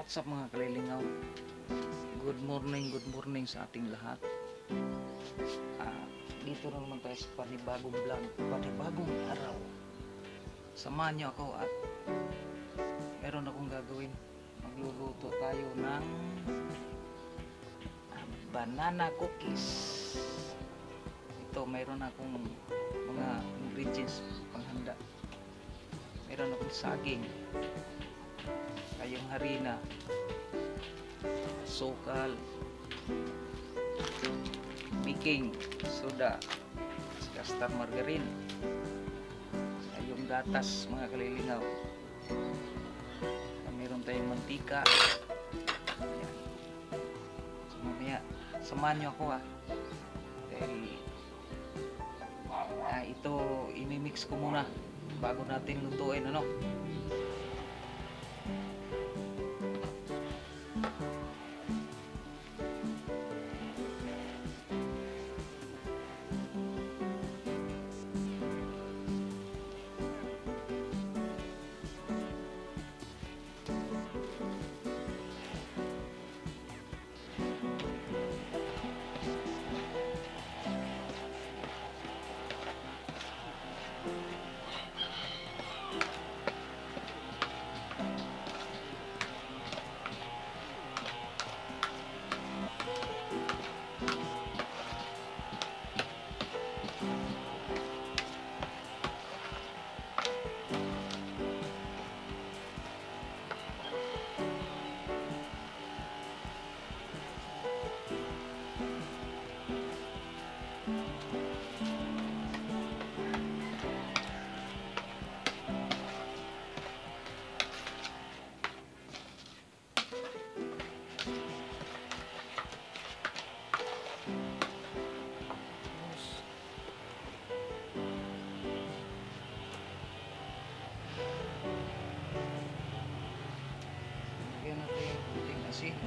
What's up mga kalilingaw? Good morning sa ating lahat. Dito na naman tayo sa panibagong vlog, panibagong araw. Samahan niyo ako at meron akong gagawin. Magluluto tayo ng banana cookies. Ito, mayroon akong mga ingredients panghanda. Meron akong saging, kayong harina, sukal, baking soda, star margarine, kayong gatas mga kalilingaw. Meron tayong mantika. Ayan. So, mamaya samahan nyo ako dahil ito imimix ko muna bago natin lutuin, ano. Lagyan natin yung puting asin.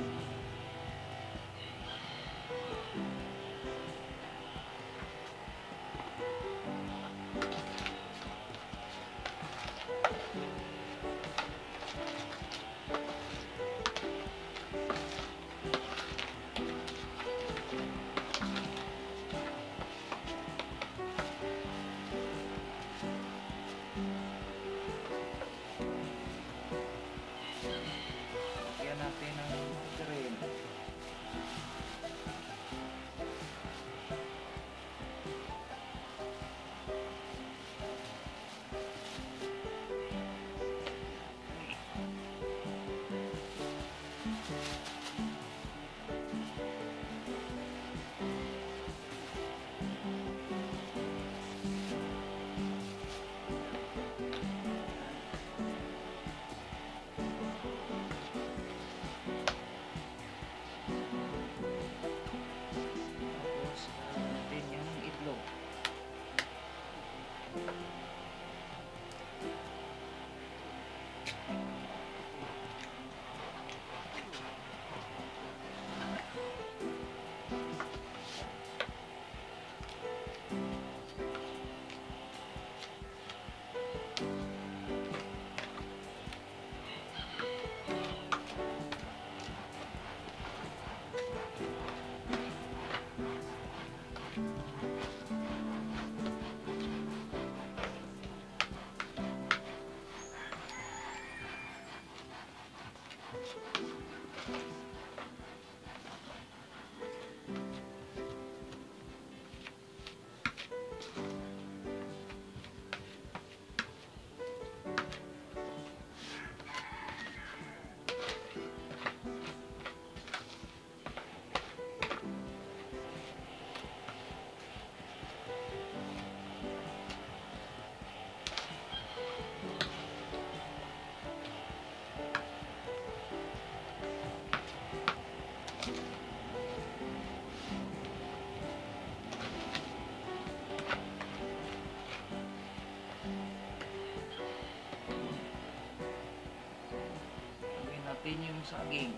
Lagyan natin ng margarine. Gawin natin yung saging.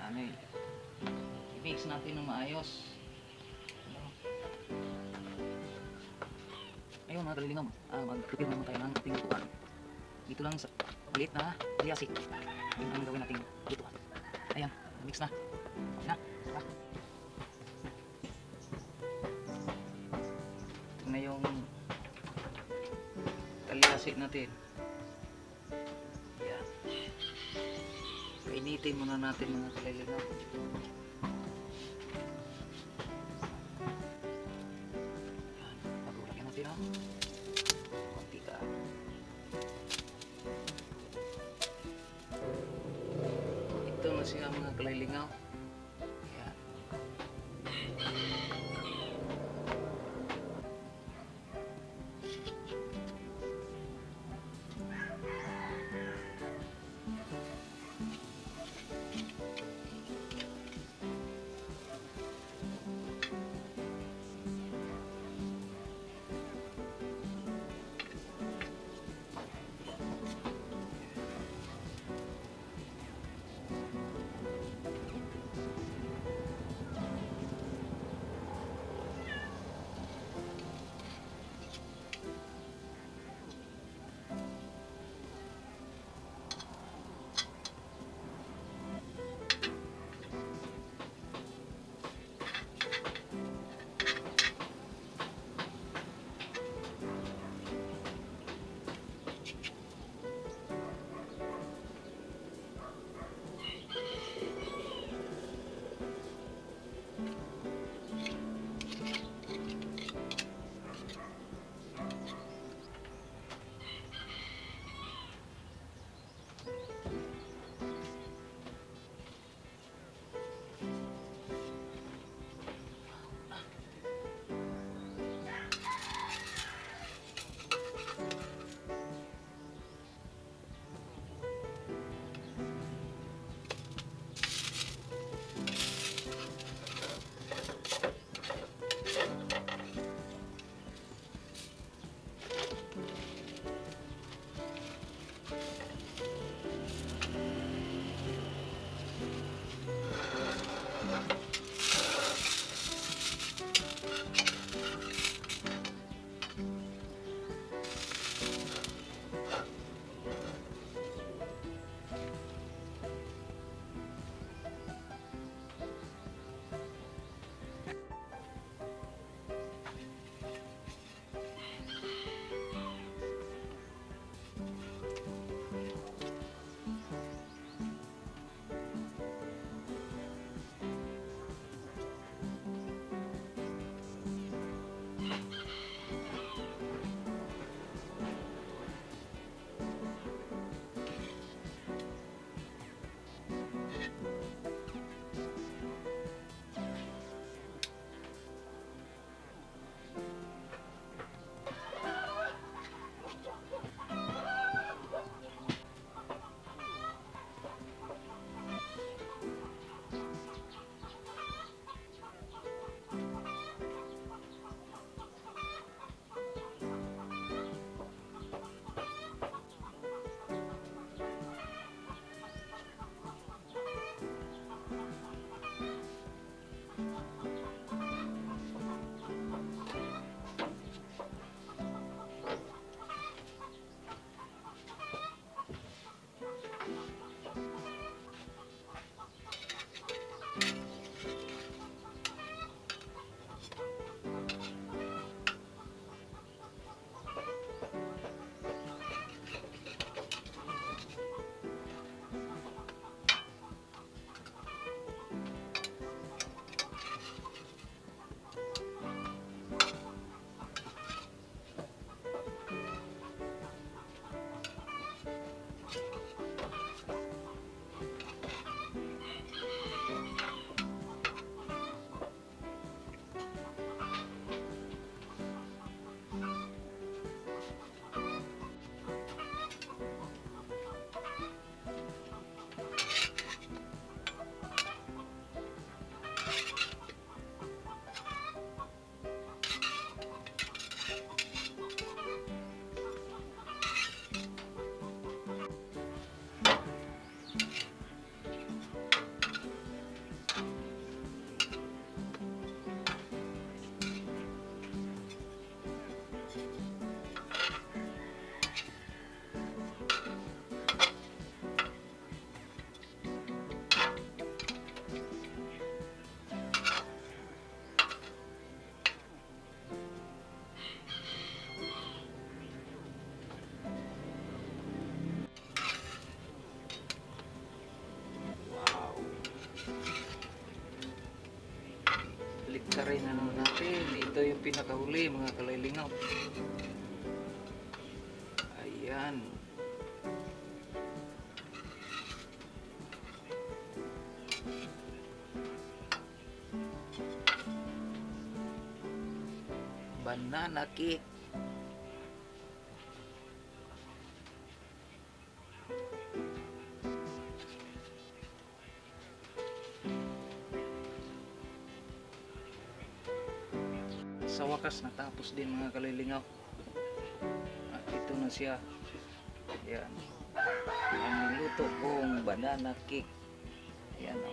ano eh. I-mix natin ng maayos. Ayun mga kalilingaw, mag-prepare naman tayo ng ating lutuan. Dito lang sa maliit na kaliasi. Yun ang gawin nating lutuan. Ayan, mix na. Okay na. Saka. Ito na yung kaliasi natin. Ayan. Painitin muna natin mga kalilingaw. Konti ka. Ito na siya mga kalilingaw. Ayan. nakahuli mga kalailingaw. Ayan. Banana cake. Sa wakas natapos din mga kalilingaw. At ito na siya. Ayan. Ang niluto kong banana cake. Ayan o.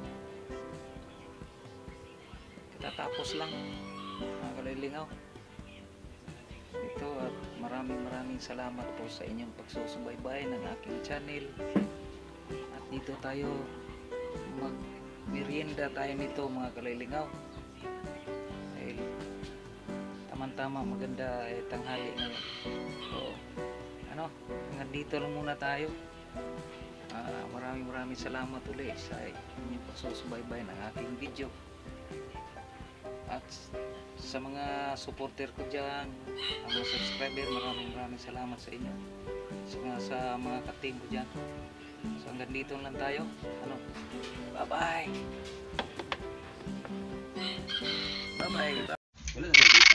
Katatapos lang mga kalilingaw. Ito at maraming salamat po sa inyong pagsusubaybay ng aking channel. At dito tayo merienda tayo nito mga kalilingaw. Dahil tama maganda tanghali ngayon. So hanggang dito lang muna tayo. Maraming salamat ulit sa inyong pagsusubaybay ng aking video. At sa mga supporter ko dyan, ang mga subscriber, maraming salamat sa inyo. Sa mga ka-team ko dyan. So hanggang dito lang tayo. Bye bye.